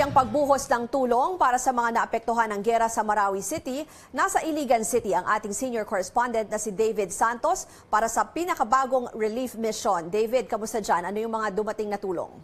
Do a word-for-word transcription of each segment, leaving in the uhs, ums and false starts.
Tuloy ang pagbuhos ng tulong para sa mga naapektuhan ng gera sa Marawi City. Nasa Iligan City ang ating senior correspondent na si David Santos para sa pinakabagong relief mission. David, kamusta dyan? Ano yung mga dumating na tulong?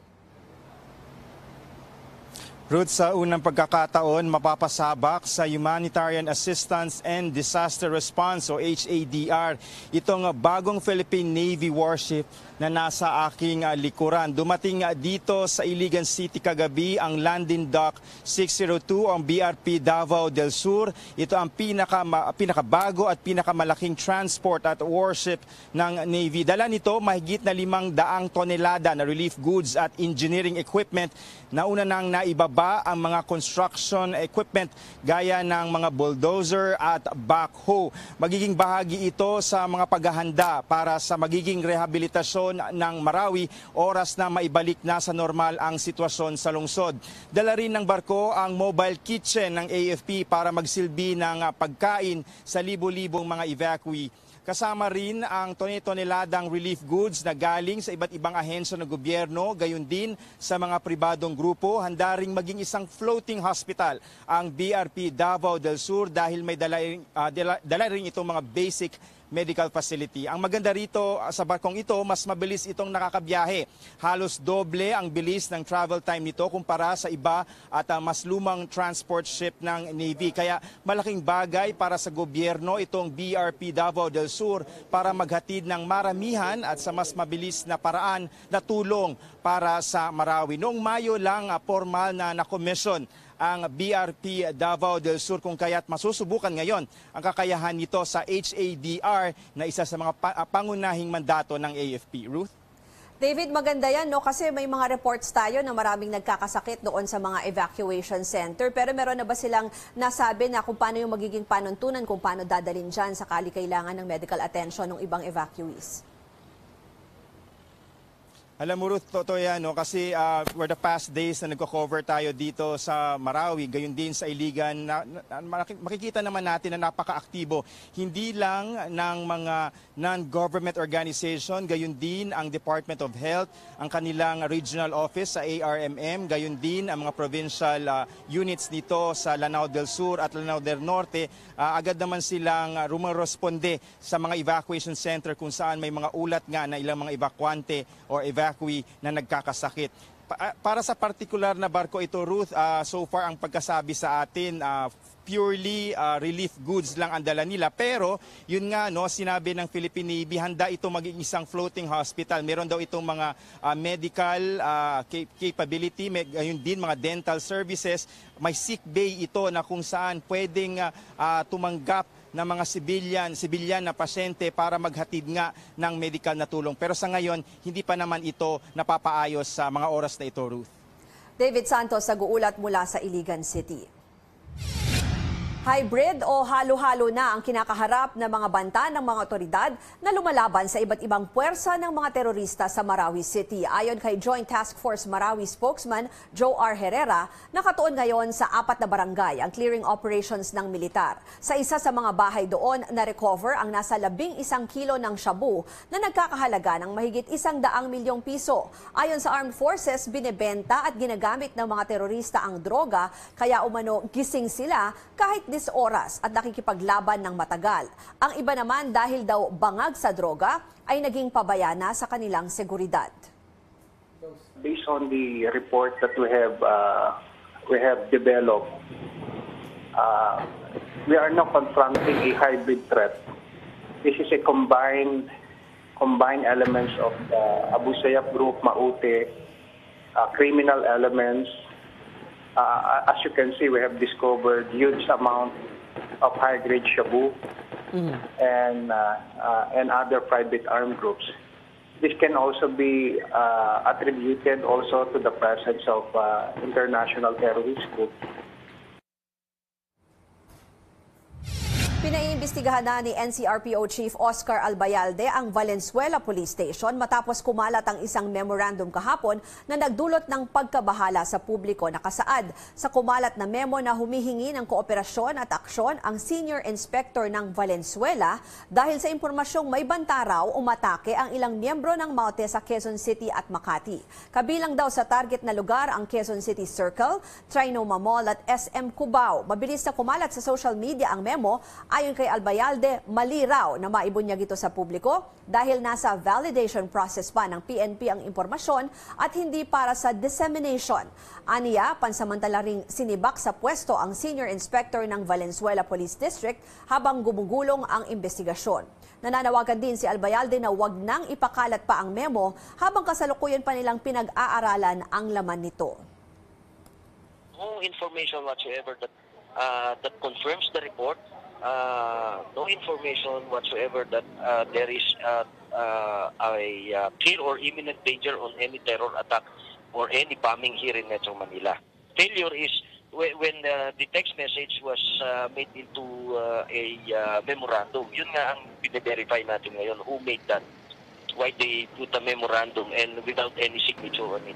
Ruth, sa unang pagkakataon, mapapasabak sa Humanitarian Assistance and Disaster Response o H A D R itong bagong Philippine Navy warship na nasa aking uh, likuran. Dumating uh, dito sa Iligan City kagabi ang Landing Dock six oh two, ang B R P Davao del Sur. Ito ang pinaka, pinakabago at pinakamalaking transport at warship ng Navy. Dala nito mahigit na limang daang tonelada na relief goods at engineering equipment na una nang naibaba ang mga construction equipment gaya ng mga bulldozer at backhoe. Magiging bahagi ito sa mga paghahanda para sa magiging rehabilitasyon ng Marawi oras na maibalik na sa normal ang sitwasyon sa lungsod. Dala rin ng barko ang mobile kitchen ng A F P para magsilbi ng pagkain sa libo-libong mga evacuee. Kasama rin ang tone-toneladang relief goods na galing sa iba't ibang ahensya ng gobyerno, gayon din sa mga pribadong grupo. Handa ring maging isang floating hospital ang B R P Davao del Sur dahil may dala, uh, dala, dala rin itong mga basic medical facility. Ang maganda rito sa barkong ito, mas mabilis itong nakakabiyahe. Halos doble ang bilis ng travel time nito kumpara sa iba at uh, mas lumang transport ship ng Navy. Kaya malaking bagay para sa gobyerno itong B R P Davao del Sur para maghatid ng maramihan at sa mas mabilis na paraan na tulong para sa Marawi. Noong Mayo lang uh, formal na nakomisyon ang B R P Davao del Sur kung kaya't masusubukan ngayon ang kakayahan nito sa H A D R na isa sa mga pangunahing mandato ng A F P. Ruth? David, maganda yan, no? Kasi may mga reports tayo na maraming nagkakasakit doon sa mga evacuation center. Pero meron na ba silang nasabi na kung paano yung magiging panuntunan, kung paano dadalhin dyan sakali kailangan ng medical attention ng ibang evacuees? Alam mo Ruth, totoo yan, no? Kasi uh, for the past days na nagko-cover tayo dito sa Marawi, gayon din sa Iligan, na, na, makikita naman natin na napaka-aktibo. Hindi lang ng mga non-government organization, gayon din ang Department of Health, ang kanilang regional office sa A R M M, gayon din ang mga provincial uh, units nito sa Lanao del Sur at Lanao del Norte. Uh, agad naman silang uh, rumaresponde sa mga evacuation center kung saan may mga ulat nga na ilang mga evacuante o evacuation na nagkakasakit. Para sa partikular na barko ito, Ruth, uh, so far ang pagkasabi sa atin, uh, purely uh, relief goods lang ang dala nila. Pero yun nga, no, sinabi ng Philippine Navy, handa ito maging isang floating hospital. Meron daw itong mga uh, medical uh, capability, may, yun din mga dental services. May sick bay ito na kung saan pwedeng uh, uh, tumanggap ng mga civilian, civilian na pasyente para maghatid nga ng medical na tulong. Pero sa ngayon, hindi pa naman ito napapaayos sa mga oras na ito, Ruth. David Santos, nag-uulat mula sa Iligan City. Hybrid o halo-halo na ang kinakaharap ng mga banta ng mga otoridad na lumalaban sa iba't ibang puwersa ng mga terorista sa Marawi City. Ayon kay Joint Task Force Marawi spokesman Joe R. Herrera, nakatuon ngayon sa apat na barangay ang clearing operations ng militar. Sa isa sa mga bahay doon, na-recover ang nasa labing isang kilo ng shabu na nagkakahalaga ng mahigit isang daang milyong piso. Ayon sa Armed Forces, binebenta at ginagamit ng mga terorista ang droga, kaya umano gising sila kahit dis oras at nakikipaglaban ng matagal. Ang iba naman dahil daw bangag sa droga ay naging pabaya na sa kanilang seguridad. Based on the report that we have uh, we have developed, uh, we are now confronting a hybrid threat. This is a combined combined elements of the Abu Sayyaf group, Maute, uh, criminal elements. Uh, as you can see, we have discovered huge amount of high-grade shabu mm-hmm. and uh, uh, and other private armed groups. This can also be uh, attributed also to the presence of uh, international terrorist groups. Pinaiimbestigahan na ni N C R P O Chief Oscar Albayalde ang Valenzuela Police Station matapos kumalat ang isang memorandum kahapon na nagdulot ng pagkabahala sa publiko. Nakasaad sa kumalat na memo na humihingi ng kooperasyon at aksyon ang Senior Inspector ng Valenzuela dahil sa impormasyong may banta raw umatake ang ilang miyembro ng Maute sa Quezon City at Makati. Kabilang daw sa target na lugar ang Quezon City Circle, Trinoma Mall at S M Cubao. Mabilis na kumalat sa social media ang memo. Ayon kay Albayalde, mali raw na maibunyag ito sa publiko dahil nasa validation process pa ng P N P ang impormasyon at hindi para sa dissemination. Aniya, pansamantala ring sinibak sa pwesto ang Senior Inspector ng Valenzuela Police District habang gumugulong ang investigasyon. Nananawagan din si Albayalde na wag nang ipakalat pa ang memo habang kasalukuyan pa nilang pinag-aaralan ang laman nito. No information whatsoever that uh, that confirms the report. Uh, no information whatsoever that uh, there is uh, uh, a uh, clear or imminent danger on any terror attack or any bombing here in Metro Manila. Failure is when, when uh, the text message was uh, made into uh, a uh, memorandum. Yun nga ang pine-verify natin ngayon. Who made that? Why they put a memorandum and without any signature on it?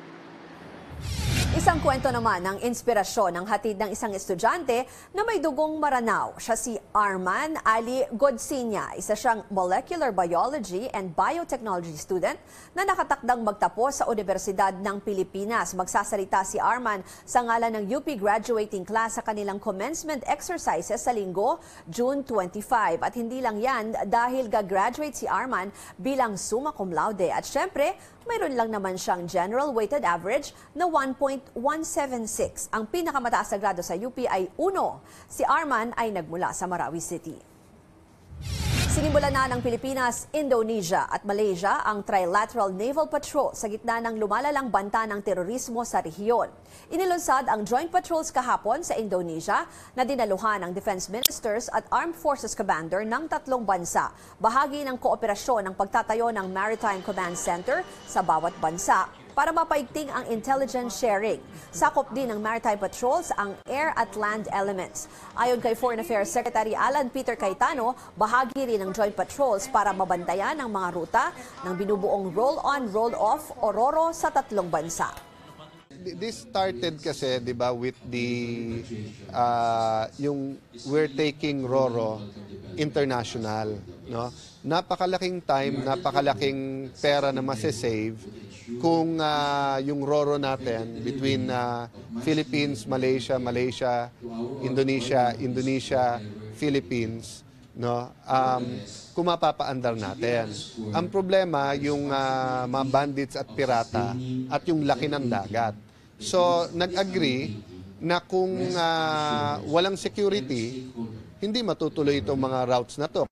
Isang kwento naman ng inspirasyon ng hatid ng isang estudyante na may dugong Maranao. Siya si Arman Ali Godsinya. Isa siyang molecular biology and biotechnology student na nakatakdang magtapos sa Universidad ng Pilipinas. Magsasalita si Arman sa ngalan ng U P graduating class sa kanilang commencement exercises sa linggo, June twenty-five. At hindi lang yan dahil gagraduate si Arman bilang summa cum laude. At syempre, mayroon lang naman siyang general weighted average na one point one seven six. Ang pinakamataas na grado sa U P ay uno. Si Arman ay nagmula sa Marawi City. Sinimulan na ng Pilipinas, Indonesia at Malaysia ang Trilateral Naval Patrol sa gitna ng lumalalang banta ng terorismo sa rehiyon. Inilunsad ang joint patrols kahapon sa Indonesia na dinaluhan ng defense ministers at armed forces commander ng tatlong bansa. Bahagi ng kooperasyon ng pagtatayo ng Maritime Command Center sa bawat bansa para mapaigting ang intelligence sharing. Sakop din ng maritime patrols ang air at land elements. Ayon kay Foreign Affairs Secretary Alan Peter Cayetano, bahagi rin ng joint patrols para mabantayan ang mga ruta ng binubuong roll-on, roll-off o RORO sa tatlong bansa. This started kasi, di ba, with the, uh, yung we're taking RORO international, no? Napakalaking time, napakalaking pera na masasave kung uh, yung RORO natin between uh, Philippines, Malaysia, Malaysia, Indonesia, Indonesia, Philippines, no? Um, kung mapapaandar natin. Ang problema, yung uh, mga bandits at pirata at yung laki ng dagat. So, nag-agree na kung uh, walang security, hindi matutuloy itong mga routes na to.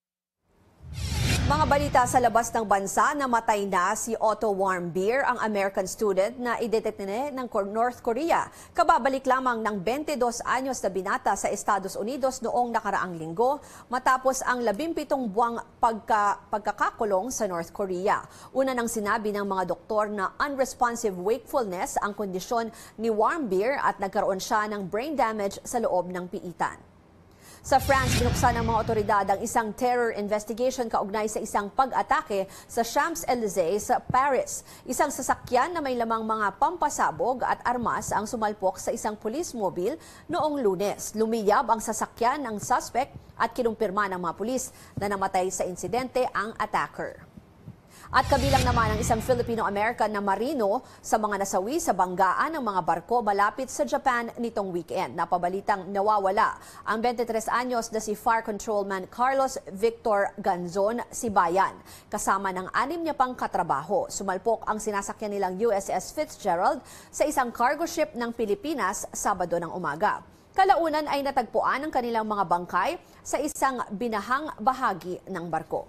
Mga balita sa labas ng bansa, namatay na si Otto Warmbier, ang American student na idetene ng North Korea. Kababalik lamang ng twenty-dos anyos na binata sa Estados Unidos noong nakaraang linggo matapos ang labimpitong buwang pagka, pagkakakulong sa North Korea. Una nang sinabi ng mga doktor na unresponsive wakefulness ang kondisyon ni Warmbier at nagkaroon siya ng brain damage sa loob ng piitan. Sa France, binuksan ng mga otoridad ang isang terror investigation kaugnay sa isang pag-atake sa Champs-Élysées sa Paris. Isang sasakyan na may lamang mga pampasabog at armas ang sumalpok sa isang police mobile noong Lunes. Lumiyab ang sasakyan ng suspect at kinumpirma ng mga pulis na namatay sa insidente ang attacker. At kabilang naman ang isang Filipino-American na marino sa mga nasawi sa banggaan ng mga barko malapit sa Japan nitong weekend. Napabalitang nawawala ang twenty-tres anyos na si Fire Controlman Carlos Victor Ganzon Sibayan. Kasama ng anim niya pang katrabaho, sumalpok ang sinasakyan nilang U S S Fitzgerald sa isang cargo ship ng Pilipinas Sabado ng umaga. Kalaunan ay natagpuan ang kanilang mga bangkay sa isang binahang bahagi ng barko.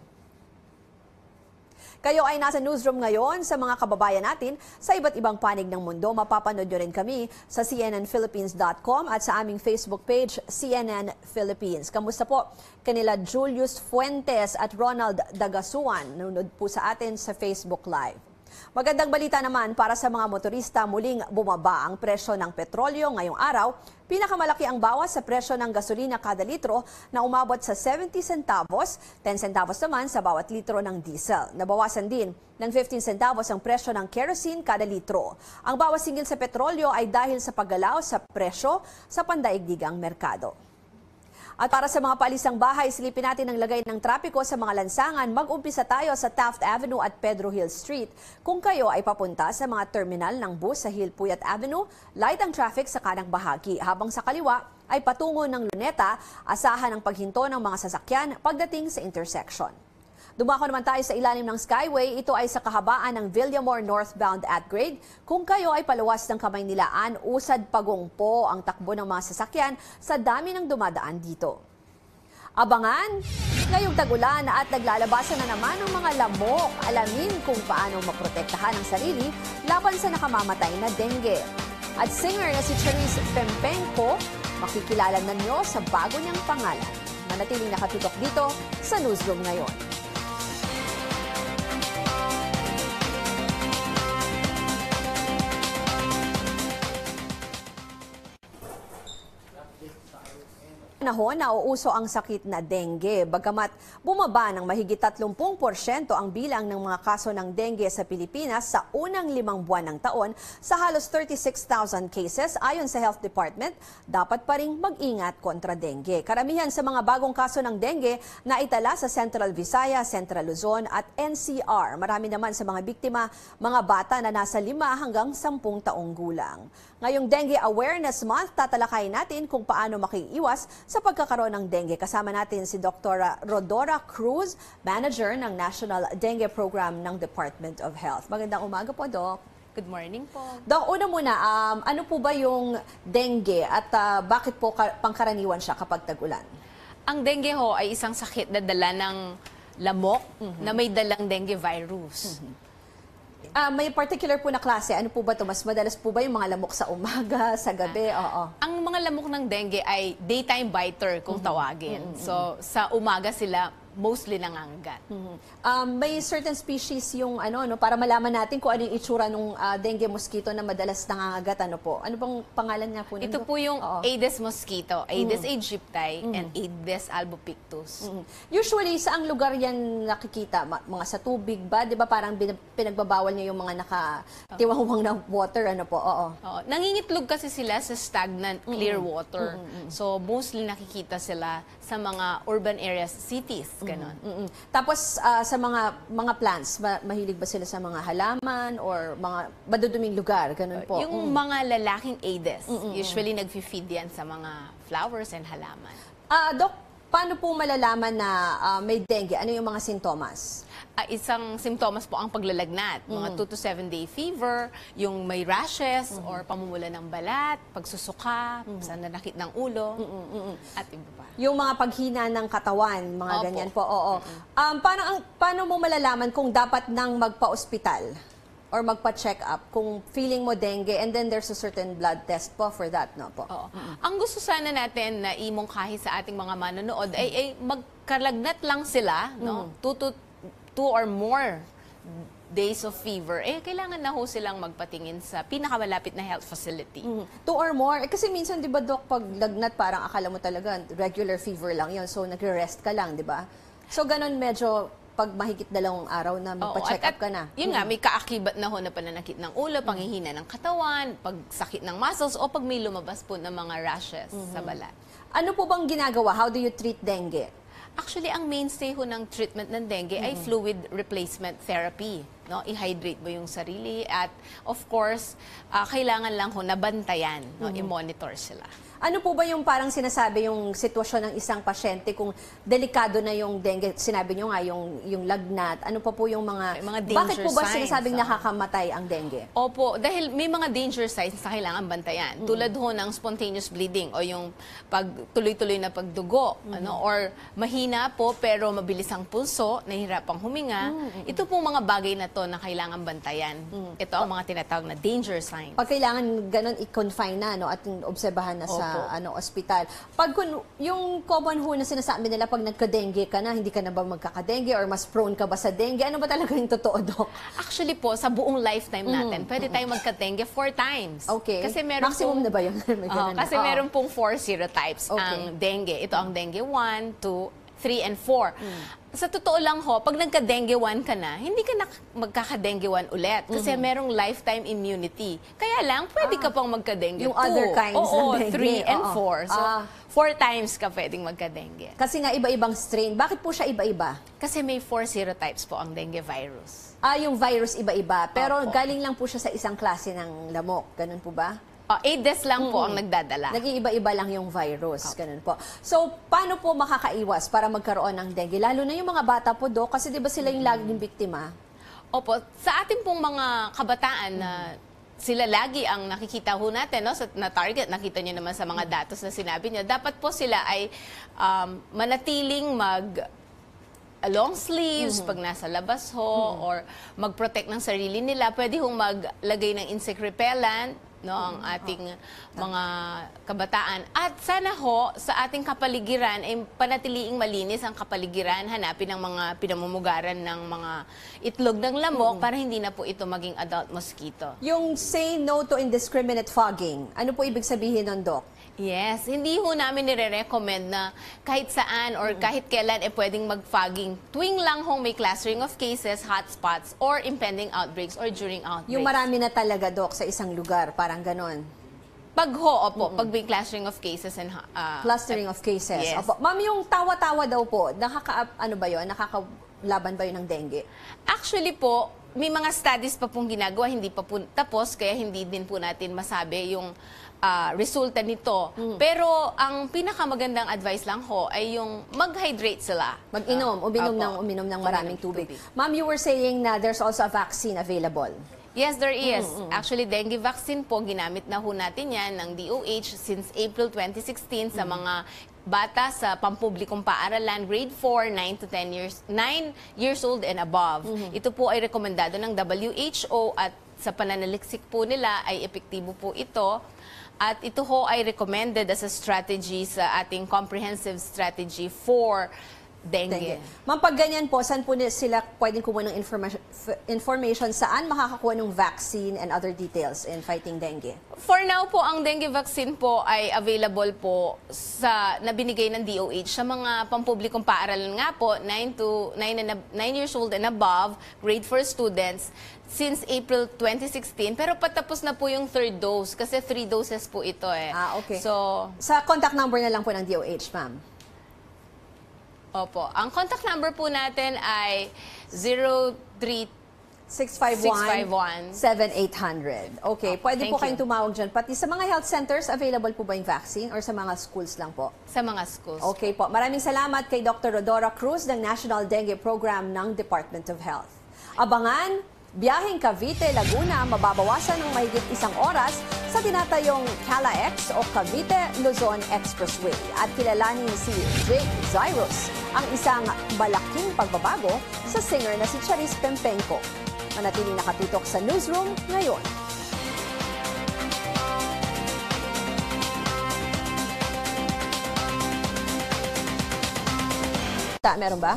Kayo ay nasa newsroom ngayon sa mga kababayan natin sa iba't ibang panig ng mundo. Mapapanood nyo rin kami sa c n n philippines dot com at sa aming Facebook page, C N N Philippines. Kamusta po? Kanila Julius Fuentes at Ronald Dagasuan. Nanonood po sa atin sa Facebook Live. Magandang balita naman para sa mga motorista, muling bumaba ang presyo ng petrolyo ngayong araw. Pinakamalaki ang bawas sa presyo ng gasolina kada litro na umabot sa seventy centavos, ten centavos naman sa bawat litro ng diesel. Nabawasan din ng fifteen centavos ang presyo ng kerosene kada litro. Ang bawas singil sa petrolyo ay dahil sa paggalaw sa presyo sa pandaigdigang merkado. At para sa mga paalisang bahay, silipin natin ang lagay ng trapiko sa mga lansangan. Mag-umpisa tayo sa Taft Avenue at Pedro Hill Street. Kung kayo ay papunta sa mga terminal ng bus sa Hill Puyat Avenue, light ang traffic sa kanang bahagi. Habang sa kaliwa ay patungo ng Luneta, asahan ang paghinto ng mga sasakyan pagdating sa intersection. Dumako naman tayo sa ilalim ng Skyway. Ito ay sa kahabaan ng Villamore northbound at grade. Kung kayo ay paluwas ng Kamaynilaan, usad pagungpo ang takbo ng mga sasakyan sa dami ng dumadaan dito. Abangan, ngayong tag-ulan at naglalabasan na naman ng mga lamok. Alamin kung paano maprotektahan ang sarili laban sa nakamamatay na dengue. At singer na si Charisse Pempenko, makikilala na niyo sa bago niyang pangalan. Manatiling nakatutok dito sa Newsroom ngayon. Panahon na uuso ang sakit na dengue. Bagamat bumaba ng mahigit thirty porsyento ang bilang ng mga kaso ng dengue sa Pilipinas sa unang limang buwan ng taon sa halos thirty-six thousand cases ayon sa Health Department, dapat pa ring mag-ingat kontra dengue. Karamihan sa mga bagong kaso ng dengue na itala sa Central Visayas, Central Luzon at N C R. Marami naman sa mga biktima, mga bata na nasa lima hanggang sampung taong gulang. Ngayong Dengue Awareness Month, tatalakayin natin kung paano makiiwas sa pagkakaroon ng dengue. Kasama natin si Doctor Rodora Cruz, Manager ng National Dengue Program ng Department of Health. Magandang umaga po, Doc. Good morning po. Doc, una muna, um, ano po ba yung dengue at uh, bakit po ka- pangkaraniwan siya kapag tag-ulan? Ang dengue ho ay isang sakit na dala ng lamok mm-hmm. na may dalang dengue virus. Mm-hmm. Uh, may particular po na klase. Ano po ba ito? Mas madalas po ba yung mga lamok sa umaga, sa gabi? Ah. Oo. Ang mga lamok ng dengue ay daytime biter kung mm-hmm. tawagin. Mm-hmm. So, sa umaga sila mostly nangangagat. Mm-hmm. Um, may certain species yung ano, no, para malaman natin kung ano yung itsura ng uh, dengue mosquito na madalas nangangagat. Ano po? Ano bang pangalan nga po? Ito nito? po yung Oo. Aedes mosquito, Aedes Mm-hmm. aegypti, Mm-hmm. and Aedes albopictus. Mm-hmm. Usually, saang lugar yan nakikita? Ma- mga sa tubig ba? Di ba parang bin- pinagbabawal niyo yung mga nakatiwangwang na water? Ano po? Oo. Oo. Nangingitlog kasi sila sa stagnant, clear Mm-hmm. water. Mm-hmm. So, mostly nakikita sila sa mga urban areas, cities, ganon. Mm-mm. Tapos uh, sa mga mga plants, ma- mahilig ba sila sa mga halaman or mga maduduming lugar? Ganun po. Yung Mm. mga lalaking Aedes, usually nag-feed yan sa mga flowers and halaman. Ah, Dok, paano po malalaman na ah, may dengue? Ano yung mga sintomas? Ah, isang simptomas po ang paglalagnat, mga two to seven day fever, yung may rashes or pamumula ng balat, pagsusuka, sananakit ng ulo, at iba pa. Yung mga paghina ng katawan, mga Opo. ganyan po. Oo. Um, paano, ang, paano mo malalaman kung dapat nang magpa-ospital or magpa-check up kung feeling mo dengue and then there's a certain blood test po for that, no po? Oo. Ang gusto sana natin na imungkahi sa ating mga manonood ay, ay magkalagnat lang sila, no? Two to two or more days of fever, eh, kailangan na ho silang magpatingin sa pinakamalapit na health facility. Mhm. Two or more. Eh, kasi minsan, di ba, Dok, pag lagnat, parang akala mo talaga regular fever lang yun. So, nagre-rest ka lang, di ba? So, ganun medyo pag mahigit dalawang araw na Oo, magpa-check at- up ka na. at Yun nga, may kaakibat na ho na pananakit ng ulo, panghihina ng katawan, pagsakit ng muscles, o pag may lumabas po ng mga rashes sa balat. Ano po bang ginagawa? How do you treat dengue? Actually, ang mainstay ho ng treatment ng dengue ay fluid replacement therapy. No? I-hydrate mo yung sarili at of course, ah, kailangan lang ho nabantayan, no? I-monitor sila. Ano po ba yung parang sinasabi yung sitwasyon ng isang pasyente kung delikado na yung dengue? Sinabi nyo nga yung, yung lagnat. Ano pa po yung mga... May mga bakit danger po ba signs, sinasabing ah. nakakamatay ang dengue? Opo, dahil may mga danger signs na kailangan bantayan. Tulad ho ng spontaneous bleeding o yung pag tuloy-tuloy na pagdugo, ano, or mahina po pero mabilis ang pulso, nahihirapang huminga. Ito po mga bagay na to na kailangan bantayan. Ito ang mga tinatawag na danger signs. Pag kailangan ganun i-confine na no at obserbahan na sa Opo. ano ospital. Pag kun, yung common ho na sinasabi nila pag nagka-dengue ka na, hindi ka na ba magkaka-dengue or mas prone ka ba sa dengue? Ano ba talaga yung totoo, Dok? Actually po, sa buong lifetime natin, pwede tayong magka-dengue four times. Okay. Kasi meron Maximum pong, na ba yun? May Oo, ganun na. kasi Oo. meron pong four serotypes Okay. ang dengue. Ito ang dengue one, two, three, and four. Sa totoo lang ho, pag nagka-dengue one ka na, hindi ka na magkaka-dengue one ulit. Kasi merong lifetime immunity. Kaya lang, pwede ka pang magka-dengue Yung two. other kinds Oo, ng dengue. three and Oo. four. So, Ah. four times ka pwedeng magka-dengue. Kasi nga iba-ibang strain. Bakit po siya iba-iba? Kasi may four serotypes po ang dengue virus. Ah, yung virus iba-iba. Pero Opo. galing lang po siya sa isang klase ng lamok. Ganun po ba? Uh, Aedes lang po ang nagdadala. Nag-iiba-iba lang yung virus. Ganun po. So, paano po makakaiwas para magkaroon ng dengue? Lalo na yung mga bata po, Dok. Kasi di ba sila yung laging biktima? Opo, sa ating pong mga kabataan na sila lagi ang nakikita ho natin, no, sa, na target, nakita nyo naman sa mga datos na sinabi nyo, dapat po sila ay um, manatiling mag long sleeves pag nasa labas ho, or mag-protect ng sarili nila. Pwede hong maglagay ng insect repellent, no, ang ating mga kabataan. At sana ho, sa ating kapaligiran, ay panatiliing malinis ang kapaligiran, hanapin ang mga pinamumugaran ng mga itlog ng lamok para hindi na po ito maging adult mosquito. Yung say no to indiscriminate fogging, ano po ibig sabihin nun, Dok? Yes, hindi ho namin nire-recommend na kahit saan or kahit kailan eh pwedeng mag-fogging. Tuwing lang ho may clustering of cases, hotspots, or impending outbreaks or during outbreaks. Yung marami na talaga, Dok, sa isang lugar, parang ganon. Pag ho, opo, pag may clustering of cases and uh, Clustering of cases. Yes. Opo. Ma'am, yung tawa-tawa daw po, nakaka, ano ba yun? Nakakalaban ba yun ng dengue? Actually po, may mga studies pa pong ginagawa, hindi pa po tapos, kaya hindi din po natin masabi yung uh, resulta nito. Pero ang pinakamagandang advice lang ho ay yung mag-hydrate sila. Mag-inom, Ah, uminom opo. ng uminom ng maraming Uminom tubig. Ma'am, you were saying na there's also a vaccine available. Yes, there is. Actually, dengue vaccine po, ginamit na ho natin yan ng D O H since April twenty sixteen sa mga bata sa pampublikong paaralan, grade four, nine to ten years, nine years old and above. Ito po ay rekomendado ng W H O at sa pananaliksik po nila ay epektibo po ito. At ito ho ay recommended as a strategy sa ating comprehensive strategy for dengue. Dengue. Ma'am, pag ganyan po, saan po ni- sila pwedeng kumuha ng information, f- information saan makakakuha ng vaccine and other details in fighting dengue? For now po, ang dengue vaccine po ay available po sa nabinigay ng D O H sa mga pampublikong paaralan nga po, nine to nine and ab- nine years old and above, grade four students, since April twenty sixteen. Pero patapos na po yung third dose kasi three doses po ito eh. Ah, okay. So, Sa contact number na lang po ng D O H, ma'am. opo. Ang contact number po natin ay zero three six five one, seven eight zero zero. Okay, Oh, pwede thank po kayong you. tumawag dyan. Pati sa mga health centers, available po ba yung vaccine or sa mga schools lang po? sa mga schools. Okay po. Maraming salamat kay Doctor Rodora Cruz ng National Dengue Program ng Department of Health. Abangan, biyaheng Cavite, Laguna, mababawasan ng mahigit isang oras sa tinatayong CalaX o Cavite-Luzon Expressway. At kilalanin si Jake Zyrus, ang isang malaking pagbabago sa singer na si Charis Pempenko. Manatiling nakatutok sa newsroom ngayon. Ta, meron ba?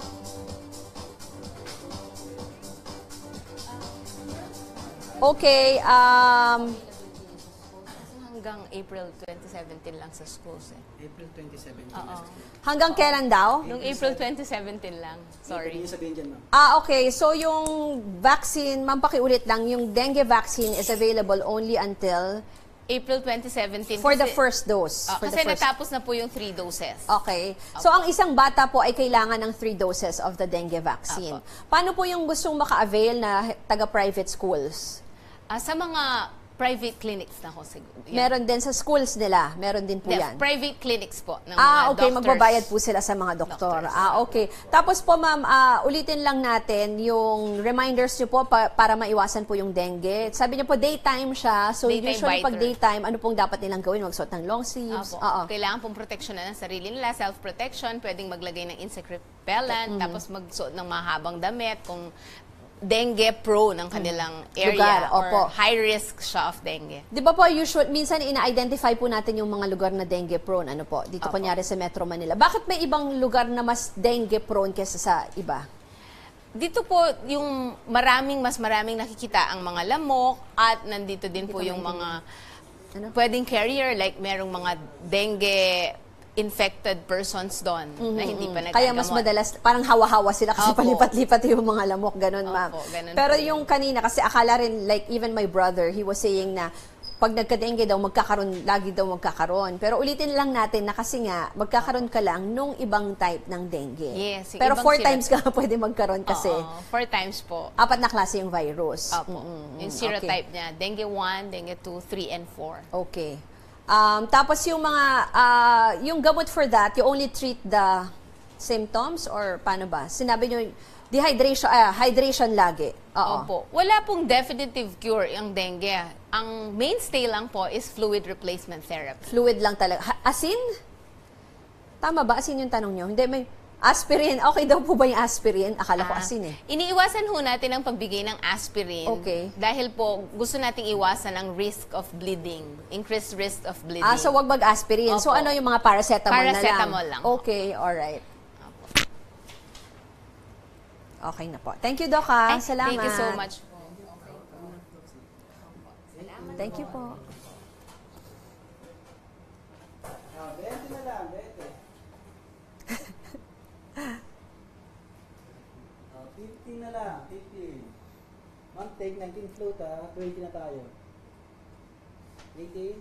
Okay, um, Hanggang April twenty seventeen lang sa schools eh. April twenty seventeen. Oo. hanggang kailan daw? Noong April twenty seventeen lang. Sorry. Yung sabihin dyan, ma'am. Ah, okay. So yung vaccine, ma'am, pakiulit lang, yung dengue vaccine is available only until April twenty seventeen. for the kasi- first dose. Ah, for kasi the first. natapos na po yung three doses. Okay. So ang isang bata po ay kailangan ng three doses of the dengue vaccine. Apo. Paano po yung gustong maka-avail na taga-private schools? Ah, sa mga private clinics na ho siguro. Yan. Meron din sa schools nila. Meron din po Hindi, yan. private clinics po ng Ah, mga okay. doctors. Magbabayad po sila sa mga doktor. Doctors. Ah, okay. Tapos po, ma'am, ah, ulitin lang natin yung reminders niyo po pa- para maiwasan po yung dengue. Sabi niyo po, daytime siya. So, Daytime usually pag biter. daytime, ano pong dapat nilang gawin? Magsuot ng long sleeves? Apo. Oo. Kailangan pong proteksyonan ng sarili nila, self-protection, pwedeng maglagay ng insect repellent, Mm-hmm. tapos magsuot ng mahabang damit kung dengue prone ang kanilang area Lugar, opo. or high risk siya of dengue. Di ba po, usual, minsan ina-identify po natin yung mga lugar na dengue prone. Ano po? Dito Opo. kunyari sa Metro Manila. Bakit may ibang lugar na mas dengue prone kesa sa iba? Dito po, yung maraming, mas maraming nakikita ang mga lamok at nandito din po yung mga Ano? pwedeng carrier, like merong mga dengue infected persons doon na hindi pa nagkagamot. Kaya mas madalas, parang hawa-hawa sila kasi Opo. palipat-lipat yung mga lamok, ganun, ma'am. Opo, ganun Pero po yun. yung kanina, kasi akala rin, like even my brother, he was saying na pag nagka-dengue daw, magkakaroon, lagi daw magkakaroon. Pero ulitin lang natin na kasi nga, magkakaroon ka lang nung ibang type ng dengue. Yes, yung Pero ibang four sira- times ka pwede magkaroon kasi Oo, four times po. apat na klase yung virus. Opo. Mm-mm, Yung okay. serotype niya, dengue one, dengue two, three, and four. Okay. Um, tapos yung mga, ah, yung gamot for that, you only treat the symptoms or paano ba? Sinabi nyo, dehydration, ah, hydration lagi. Oo. Opo. Wala pong definitive cure yung dengue. Ang mainstay lang po is fluid replacement therapy. Fluid lang talaga. Ha- asin? Tama ba? Asin yung tanong nyo? Hindi, may aspirin. Okay daw po ba yung aspirin? Akala ko Ah, asin eh. Iniiwasan ho natin ang pagbigay ng aspirin. Okay. Dahil po, gusto nating iwasan ang risk of bleeding. Increased risk of bleeding. Ah, so wag mag-aspirin. So Opo. ano yung mga paracetamol, Paracetamol na lang? lang. Okay, alright. Okay na po. Thank you, Doc. ah. Ay, Salamat. Thank you so much po. Thank you po. fifteen na lang, fifteen. Ma'am, take nineteen float ha, twenty na tayo. eighteen.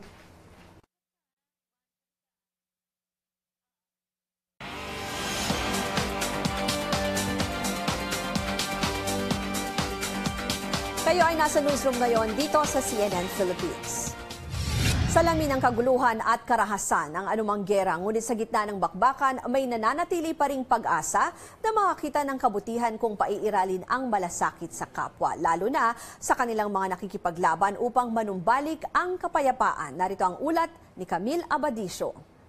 Kayo ay nasa newsroom ngayon dito sa C N N Philippines. Salamin ng kaguluhan at karahasan ang anumang gera, ngunit sa gitna ng bakbakan may nananatili pa ring pag-asa na makakita ng kabutihan kung paiiralin ang malasakit sa kapwa, lalo na sa kanilang mga nakikipaglaban upang manumbalik ang kapayapaan. Narito ang ulat ni Camille Abadisio.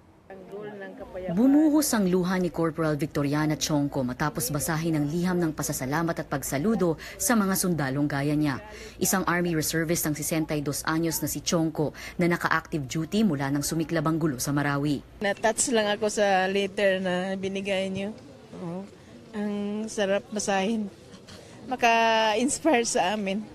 Bumuhos ang luha ni Corporal Victoriana Chongco matapos basahin ang liham ng pasasalamat at pagsaludo sa mga sundalong gaya niya. Isang Army Reservist ng sesentadós anyos na si Chongco na naka-active duty mula nang sumiklab ang gulo sa Marawi. Na-touch lang ako sa letter na binigay niyo. Oo. Ang sarap basahin. Maka-inspire sa amin.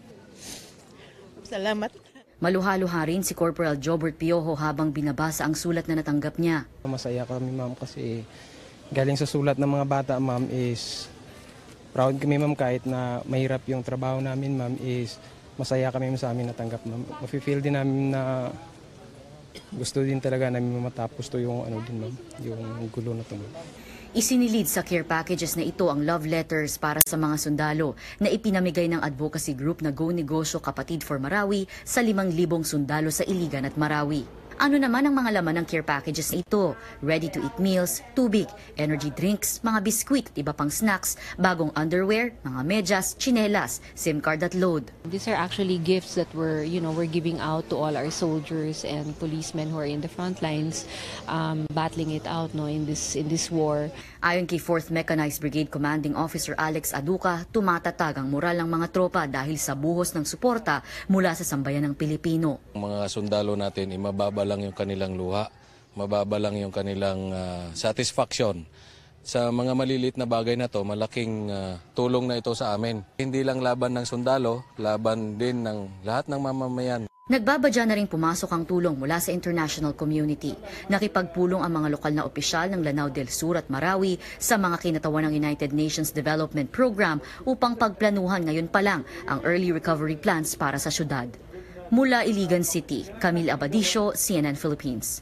Salamat. Maluha-luha rin si Corporal Jobert Piojo habang binabasa ang sulat na natanggap niya. Masaya kami, ma'am, kasi galing sa sulat ng mga bata, ma'am, is proud kami, ma'am, kahit na mahirap yung trabaho namin, ma'am, is masaya kami sa amin natanggap, ma'am. Mafe-feel din namin na gusto din talaga namin matapos to yung ano din, ma'am, yung gulo na to, ma'am. Isinilid sa care packages na ito ang love letters para sa mga sundalo na ipinamigay ng advocacy group na Go Negosyo Kapatid for Marawi sa limang libong sundalo sa Iligan at Marawi. Ano naman ang mga laman ng care packages na ito? Ready-to-eat meals, tubig, energy drinks, mga biskwit at iba pang snacks, bagong underwear, mga medyas, tsinelas, SIM card at load. These are actually gifts that we're, you know, we're giving out to all our soldiers and policemen who are in the front lines, um, battling it out, no, in this in this war. Ayon kay fourth Mechanized Brigade Commanding Officer Alex Aduca, tumatatag ang moral ng mga tropa dahil sa buhos ng suporta mula sa sambayan ng Pilipino. Ang mga sundalo natin, eh, mababa lang yung kanilang luha, mababa lang yung kanilang uh, satisfaction. Sa mga maliliit na bagay na to, malaking uh, tulong na ito sa amin. Hindi lang laban ng sundalo, laban din ng lahat ng mamamayan. Nagbabadya na rin pumasok ang tulong mula sa international community. Nakipagpulong ang mga lokal na opisyal ng Lanao del Sur at Marawi sa mga kinatawan ng United Nations Development Program upang pagplanuhan ngayon pa lang ang early recovery plans para sa syudad. Mula Iligan City, Camille Abadisio, C N N Philippines.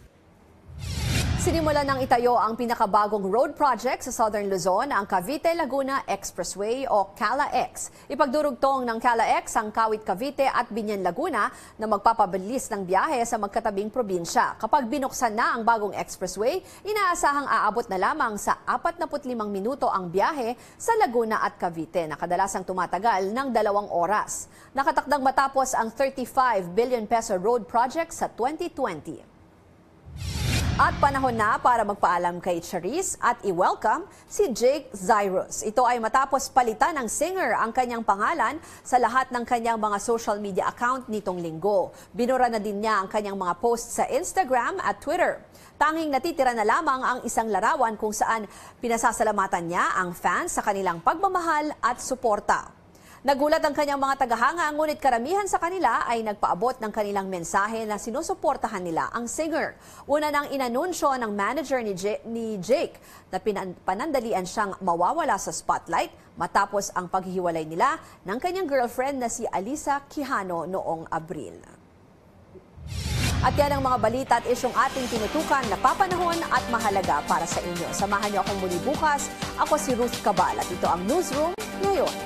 Sinimulan ng itayo ang pinakabagong road project sa Southern Luzon, ang Cavite-Laguna Expressway o CALA-X. Ipagdurugtong ng CALA-X ang Kawit-Cavite at Binyan-Laguna na magpapabilis ng biyahe sa magkatabing probinsya. Kapag binuksan na ang bagong expressway, inaasahang aabot na lamang sa apat na limang minuto ang biyahe sa Laguna at Cavite na kadalasang tumatagal ng dalawang oras. Nakatakdang matapos ang thirty-five billion peso road project sa twenty twenty. At panahon na para magpaalam kay Charisse at i-welcome si Jake Zyrus. Ito ay matapos palitan ng singer ang kanyang pangalan sa lahat ng kanyang mga social media account nitong linggo. Binura na din niya ang kanyang mga posts sa Instagram at Twitter. Tanging natitira na lamang ang isang larawan kung saan pinasasalamatan niya ang fans sa kanilang pagmamahal at suporta. Nagulat ang kanyang mga tagahanga, ngunit karamihan sa kanila ay nagpaabot ng kanilang mensahe na sinusuportahan nila ang singer. Una nang inanunsyo ng manager ni, J- ni Jake na pinan- panandalian siyang mawawala sa spotlight matapos ang paghihiwalay nila ng kanyang girlfriend na si Alisa Quijano noong Abril. At yan ang mga balita at isyong ating tinutukan na papanahon at mahalaga para sa inyo. Samahan niyo akong muli bukas. Ako si Ruth Cabal at ito ang Newsroom ngayon.